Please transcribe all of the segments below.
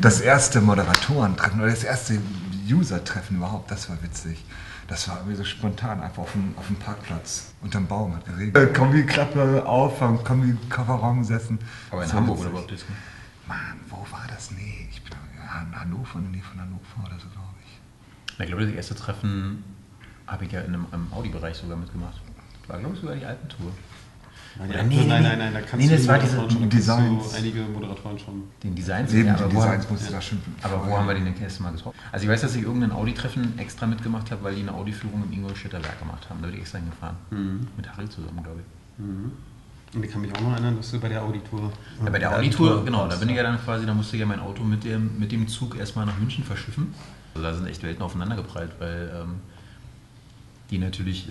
Das erste Moderatoren-Treffen oder das erste User-Treffen überhaupt, das war witzig. Das war irgendwie so spontan, einfach auf dem Parkplatz, unterm Baum hat geregnet. Kombi-Klappe auf, am Kombi-Kofferraum gesessen. Aber in Hamburg oder überhaupt nicht? Mann, wo war das? Nee, ich bin in Hannover, in der Nähe von Hannover oder so, glaube ich. Ich glaube, das erste Treffen habe ich ja im Audi-Bereich sogar mitgemacht. Das war, glaube ich, sogar die Alpentour. Nein, da kannst das war diese Designs. Einige Moderatoren schon. Den Designs? Eben, ja, die Designs musst du da schon. Aber wo haben wir den denn erste Mal getroffen? Also ich weiß, dass ich irgendein Audi-Treffen extra mitgemacht habe, weil die eine Audi-Führung im Ingolstädter Werk gemacht haben. Da bin ich extra hingefahren. Mit Harry zusammen, glaube ich. Und ich kann mich auch noch erinnern, dass du bei der Audi-Tour... Ja, bei der Audi-Tour, genau, da bin ich ja dann quasi, da musste ich ja mein Auto mit dem Zug erstmal nach München verschiffen. Also da sind echt Welten aufeinander geprallt, weil die natürlich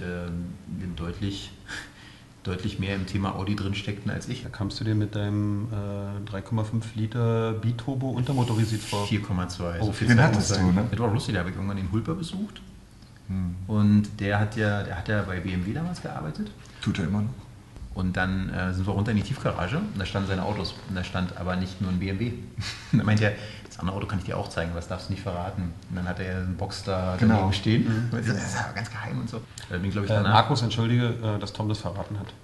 deutlich mehr im Thema Audi drin steckten als ich. Da kamst du dir mit deinem 3,5 Liter Biturbo untermotorisiert vor. 4,2. Oh, den hattest du, ne? Das war lustig, da habe ich irgendwann den Hulper besucht. Und der hat ja bei BMW damals gearbeitet. Tut er immer noch. Und dann sind wir runter in die Tiefgarage und da standen seine Autos. Und da stand aber nicht nur ein BMW. Und dann meinte er, das andere Auto kann ich dir auch zeigen, was darfst du nicht verraten. Und dann hat er einen Boxster daneben stehen. Das ist aber ganz geheim und so. Da bin ich, glaube ich, danach. Markus, entschuldige, dass Tom das verraten hat.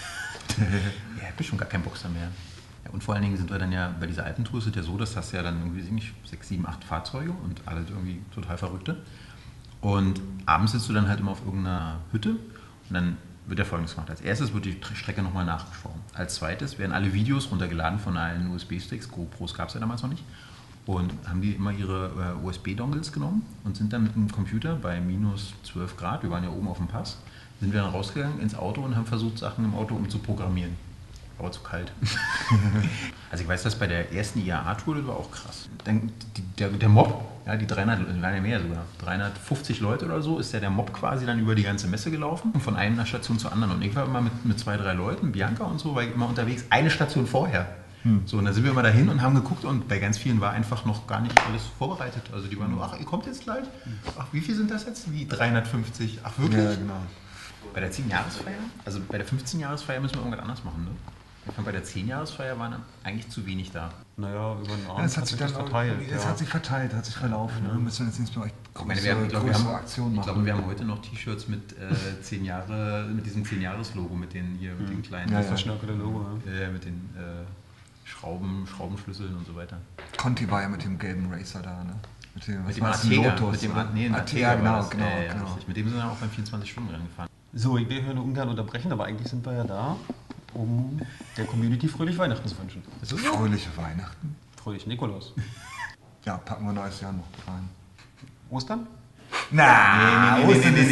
Ja, ich bin schon gar kein Boxer mehr. Ja, und vor allen Dingen sind wir dann ja bei dieser Alpentour, ist es ja so, dass das ja dann irgendwie 6, 7, 8 Fahrzeuge und alle irgendwie total Verrückte. Und abends sitzt du dann halt immer auf irgendeiner Hütte und dann wird ja Folgendes gemacht. Als erstes wird die Strecke nochmal nachgesprochen. Als zweites werden alle Videos runtergeladen von allen USB-Sticks. GoPros gab es ja damals noch nicht. Und haben die immer ihre USB-Dongles genommen und sind dann mit dem Computer bei minus 12 Grad, wir waren ja oben auf dem Pass, sind wir dann rausgegangen ins Auto und haben versucht, Sachen im Auto umzuprogrammieren. Aber zu kalt. Also ich weiß, dass bei der ersten IAA-Tour, das war auch krass. Dann der Mob, ja, die 300, waren ja mehr sogar, 350 Leute oder so, ist ja der Mob quasi dann über die ganze Messe gelaufen, von einer Station zur anderen. Und ich war immer mit 2, 3 Leuten, Bianca und so, war ich immer unterwegs, eine Station vorher. So, und dann sind wir immer dahin und haben geguckt und bei ganz vielen war einfach noch gar nicht alles vorbereitet. Also die waren nur, ach, ihr kommt jetzt gleich? Ach, wie viel sind das jetzt? Wie 350? Ach, wirklich? Ja, genau. Bei der 10-Jahresfeier, also bei der 15-Jahresfeier müssen wir irgendwas anders machen, ne? Ich fand, bei der 10-Jahresfeier waren eigentlich zu wenig da. Naja, über den Abend Ja, es hat sich dann verteilt. Es hat sich verteilt, hat sich verlaufen. Wir müssen jetzt nicht mehr größere Aktionen machen. Ich glaube, wir haben heute noch T-Shirts mit 10 Jahre, mit diesem 10-Jahres-Logo, mit den hier, mit den kleinen, Das verschnörkelte Logo, mit den Schraubenschlüsseln und so weiter. Conti war ja mit dem gelben Racer da, ne? Mit dem Arteger, genau. Mit dem sind wir auch beim 24-Stunden-Rennen gefahren. So, ich will hier nur ungern unterbrechen, aber eigentlich sind wir ja da, um der Community fröhlich Weihnachten zu wünschen. Fröhliche Weihnachten. Fröhlich Nikolaus. Ja, packen wir neues Jahr noch rein. Ostern? Nee.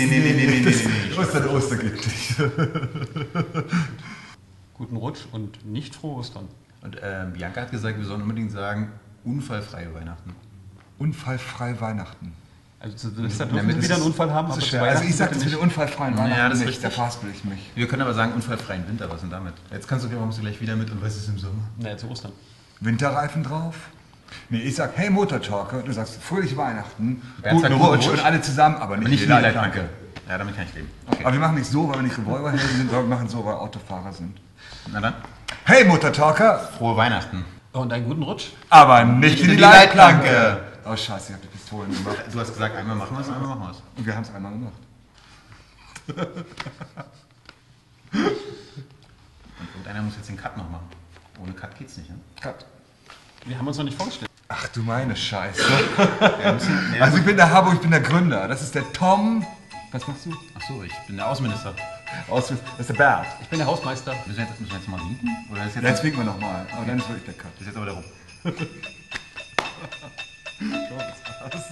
Ostern geht nicht. Guten Rutsch und nicht frohe Ostern. Und Bianca hat gesagt, wir sollen unbedingt sagen, unfallfreie Weihnachten. Unfallfrei Weihnachten. Also Silvester dürfen wir wieder einen Unfall haben, aber also ich sage das mit den unfallfreien Weihnachten ja, das ist nicht, richtig. da verhaspel ich mich. Wir können aber sagen, unfallfreien Winter, was denn damit? Jetzt kommst du gleich wieder mit und was ist im Sommer? Naja, zu Ostern. Winterreifen drauf? Nee, ich sag, hey Motortalker, und du sagst, fröhliche Weihnachten, Wer guten sagt Rutsch Rutsch? und alle zusammen, aber nicht in die Leitplanke. Ja, damit kann ich leben. Okay. Aber wir machen nicht so, weil wir nicht Revolverhelden sind, sondern wir machen so, weil Autofahrer sind. Na dann, Hey Motortalker, frohe Weihnachten. Und einen guten Rutsch. aber nicht in die Leitplanke. Oh scheiße, ich hab die Pistolen gemacht. Du hast gesagt, einmal machen wir es, einmal machen wir es. Und wir haben es einmal gemacht. Und irgendeiner muss jetzt den Cut noch machen. Ohne Cut geht's nicht, ne? Cut. Wir haben uns noch nicht vorgestellt. Ach du meine Scheiße. Wir müssen, Also ich bin der Habbo, ich bin der Gründer. Das ist der Tom. Was machst du? Achso, ich bin der Außenminister. Das ist der Bert. Ich bin der Hausmeister. Müssen wir jetzt mal winken? Oder ist Jetzt winken wir nochmal, aber dann ist wirklich der Cut. ist jetzt aber der Rum? So, das war's.